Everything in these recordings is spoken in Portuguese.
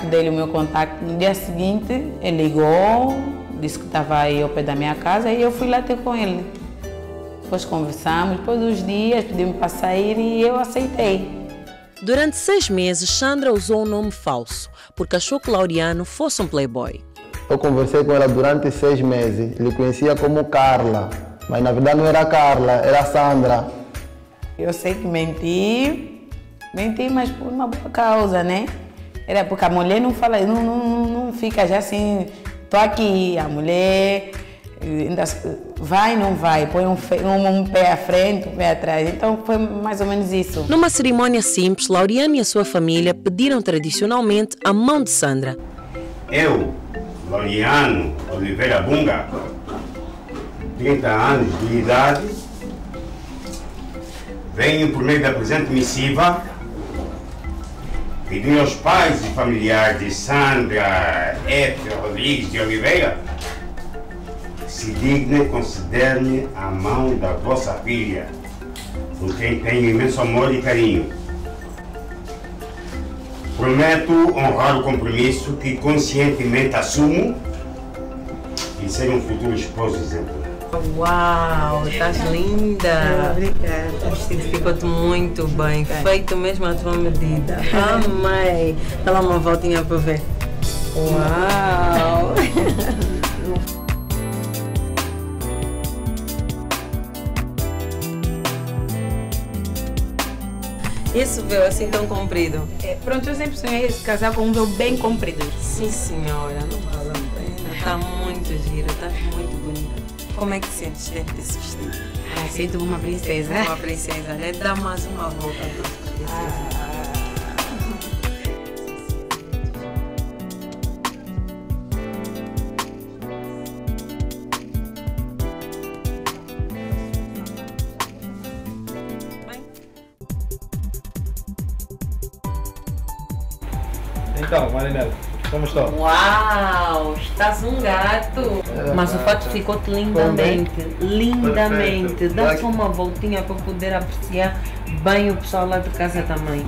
dele, o meu contacto. No dia seguinte, ele ligou, disse que estava aí ao pé da minha casa e eu fui lá ter com ele. Depois conversamos, depois dos dias, pediu-me para sair e eu aceitei. Durante 6 meses, Sandra usou um nome falso, porque achou que Laureano fosse um playboy. Eu conversei com ela durante 6 meses. Ele conhecia como Carla, mas na verdade não era Carla, era Sandra. Eu sei que menti, mas por uma boa causa, né? Era porque a mulher não fala, não fica já assim, tô aqui, a mulher ainda vai, não vai, põe um pé à frente, um pé atrás. Então foi mais ou menos isso. Numa cerimônia simples, Laureano e a sua família pediram tradicionalmente a mão de Sandra. Eu, Laureano Oliveira Bunga, 30 anos de idade, venho por meio da presente missiva pedir aos pais e familiares de Sandra F. Rodrigues de Oliveira que se dignem conceder-me a mão da vossa filha, com quem tenho imenso amor e carinho. Prometo honrar o compromisso que conscientemente assumo e ser um futuro esposo exemplar. Uau, estás linda! Obrigada. O vestido ficou-te muito bem, feito mesmo à tua medida. Amei! Dá lá uma voltinha para ver. Uau! Esse véu assim tão comprido? Pronto, eu sempre sonhei se casar com um véu bem comprido. Sim, senhora, não vale a pena. Está muito gira, está muito bonita. Como é que sentes dentro desse vestido? Sinto uma princesa. Uma princesa, né? Dá mais uma volta à tua princesa. Então, Marinela, como está? Uau, estás um gato! Mas o fato ficou-te lindamente, lindamente. Dá só uma voltinha para poder apreciar bem o pessoal lá de casa também.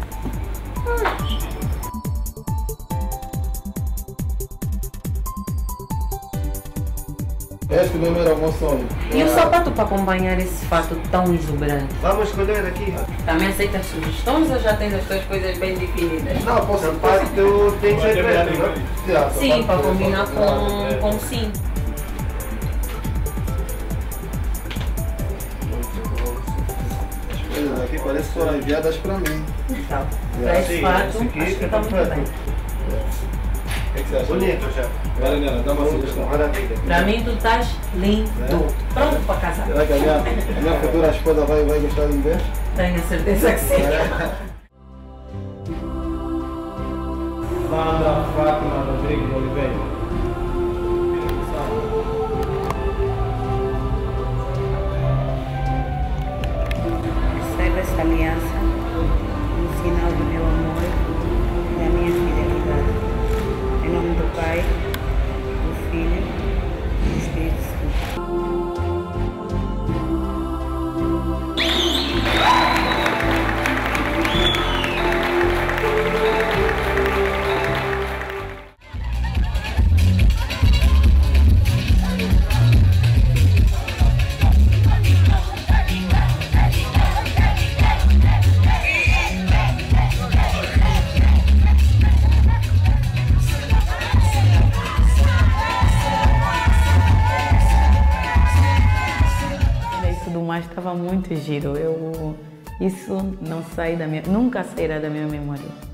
Este mesmo era o meu sonho. E o sapato para acompanhar esse fato tão exuberante? Vamos escolher aqui. Também aceitas sugestões ou já tens as tuas coisas bem definidas? Não, o sapato tem que ser preto, não? Sim, para combinar com o cinto. As coisas aqui parecem que foram enviadas para mim. Então, para esse fato, acho que está muito bem. O que você acha? Bonito já. Marinela, dá uma sugestão. Para mim, tu estás lindo. Pronto para casar. Será que a minha futura esposa vai gostar de me ver? Tenho certeza que sim. Sandra Fátima Rodrigues Oliveira. Receba essa aliança, um sinal do meu amor e da minha fidelidade. Em nome do Pai, do Filho e do Espírito Santo. Mas estava muito giro. Isso não sai da minha, nunca sairá da minha memória.